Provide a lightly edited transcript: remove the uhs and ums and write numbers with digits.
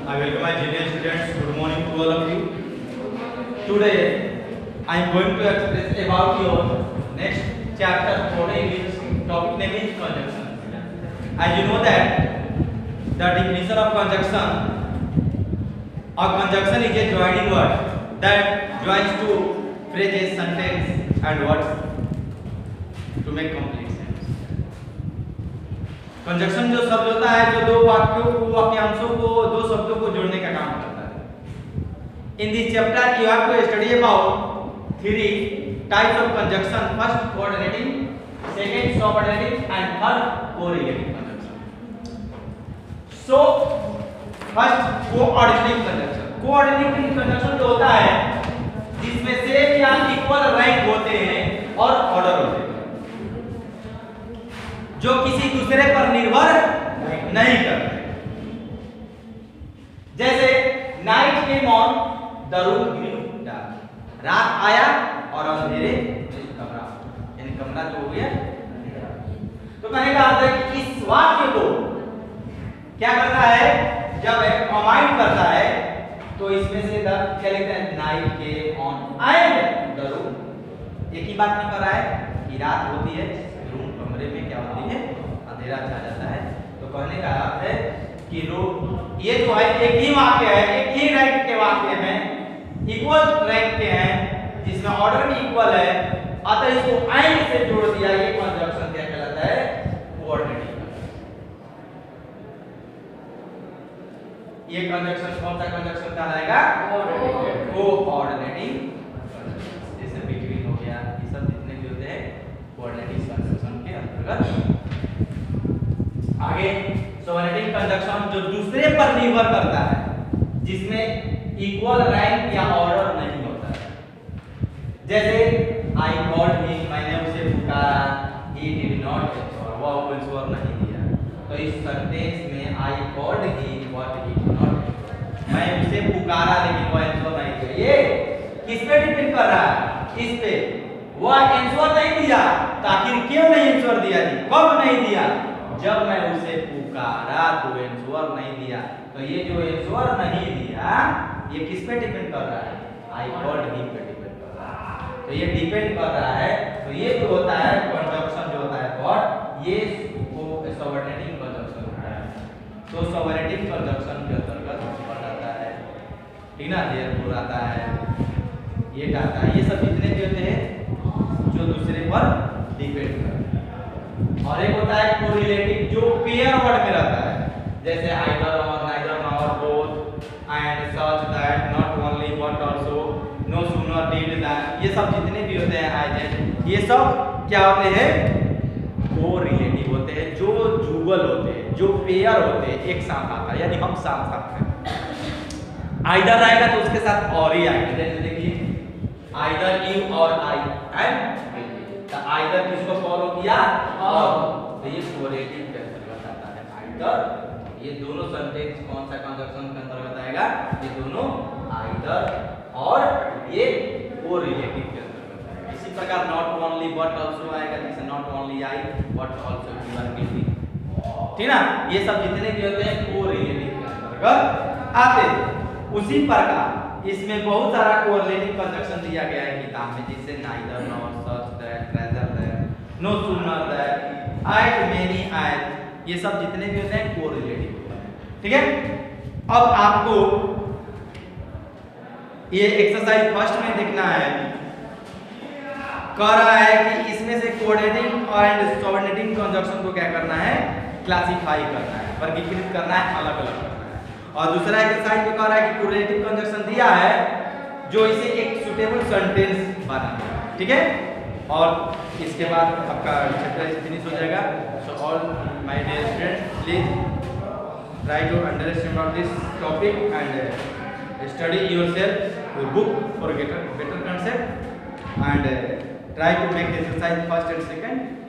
I welcome my junior students. Good morning to all of you. Today I am going to express about your next chapter for English. Topic name is conjunction. As you know that the definition of conjunction. A conjunction is a joining word that joins two phrases, sentence and words to make complete sense. Conjunction जो शब्द होता है जो दो वाक्यों को वाक्यांशों को दो शब्दों को जोड़ने का काम करता है. In this chapter you have to study about three types of conjunction. First coordinating, second subordinating and third correlating conjunction. So first coordinating conjunction. Coordinating conjunction जो होता है जिसमें सेम या इक्वल रैंक होते हैं और ऑर्डर होते हैं जो किसी दूसरे पर निर्भर नहीं करते. जैसे night came on the room green dark. रात आया और अंधेरे कमरा, यानी कमरा जो हो गया. तो कहने का अर्थ है कि इस वाक्य को क्या करता है जब कंबाइन करता है तो इसमें से क्या लिखते हैं night came on and the room. एक ही बात नहीं कर रहा है कि रात होती है रूम कमरे में क्या होती है अंधेरा छा जाता है. तो कहने का अर्थ है कि ये जो है एक ही वाक्य है, एक ही रैंक के वाक्य हैं, इक्वल रैंक के हैं जिसमें ऑर्डर भी इक्वल है, अतः इसको एंड से जोड़ दिया. ये कंजंक्शन क्या कहलाता है कोऑर्डिनेटिंग. ये कंजंक्शन कौन सा कंजंक्शन कहलाएगा कोऑर्डिनेटिंग. जैसे बिटवीन हो गया, ये सब जितने भी होते हैं कोऑर्डिनेटिंग कंजंक्शन के अंतर्गत. आगे सबऑर्डिनेटिंग कंजंक्शन जो दूसरे पर निर्भर करता है जिसमें इक्वल रैंक या ऑर्डर नहीं होता है. जैसे आई कॉल्ड हिम, मैंने उसे पुकारा, ही डिड नॉट आंसर, वह आंसर नहीं दिया. तो इस सेंटेंस में I called him but he did not, मैं उसे पुकारा लेकिन वह आंसर नहीं दिया. ये किस पे डिपेंड कर रहा है? इस पे. वह आंसर नहीं दिया तो आखिर क्यों नहीं आंसर दिया जी? कब नहीं दिया? जब मैं उसे पुकारा तो आंसर नहीं दिया. तो ये जो आंसर नहीं दिया ये किस पे डिपेंड कर रहा है? आई कॉल्ड हिम पे डिपेंड कर रहा है. तो ये डिपेंड कर रहा है. तो ये जो होता है कंजंक्शन जो होता है व्हाट, ये सबऑर्डिनेटिंग कंजंक्शन होता है. तो सबऑर्डिनेटिंग कंजंक्शन के अंतर्गत पड़ जाता है, ठीक ना. देयरफॉर आता है, ये आता है, ये सब जितने भी होते हैं जो दूसरे पर डिपेंड करते हैं. और एक होता है कोरिलेटिव जो पेयर वर्ड में रहता है. जैसे आइदर और neither nor both and such that not only but also no sooner did that. ये सब जितने भी होते हैं आई एंड, ये सब क्या होते हैं कोरिलेटिव होते हैं, जो जुगल होते हैं, जो पेयर होते हैं, एक साथ आता है, यानी हम साथ साथ हैं. आइदर आएगा तो उसके साथ और ही आएगा. जैसे देखिए आइदर यू और आई एंड तो आइदर किसको फॉलो किया और, तो ये कोरिलेटिव के अंतर्गत आता है. आइदर, ये दोनों सेंटेंस कौन सा कंजंक्शन के अंतर्गत आएगा? ये दोनों आइदर और ये कोरिलेटिव के अंतर्गत आएगा. इसी प्रकार नॉट ओनली बट आल्सो आएगा, जैसे not only I but also you are guilty, ठीक ना. ये सब जितने भी होते हैं कोरिलेटिव के अंतर्गत आते हैं. उसी प्रकार इसमें बहुत सारा कोरिलेटिव कंजंक्शन दिया गया है किताब में, जैसे neither nor such that rather that no sooner that at many at. ये सब जितने भी होते हैं कोरिलेटिव होते हैं, ठीक है. अब आपको ये एक्सरसाइज फर्स्ट में देखना है. कह रहा है कि इसमें से कोऑर्डिनेटिंग एंड सबऑर्डिनेटिंग कंजंक्शन को क्या करना है? क्लासिफाई करना है, वर्गीकृत करना है, अलग अलग करना है. और दूसरा एक्सरसाइज में कह रहा है कि कोरिलेटिव कंजंक्शन दिया है जो इसे एक सुटेबल सेंटेंस बनाना है, ठीक है. और इसके बाद आपका चैप्टर फिनिश हो जाएगा. So all my dear students please try to understand all this topic and study yourself your book for better concept and try to make exercise first and second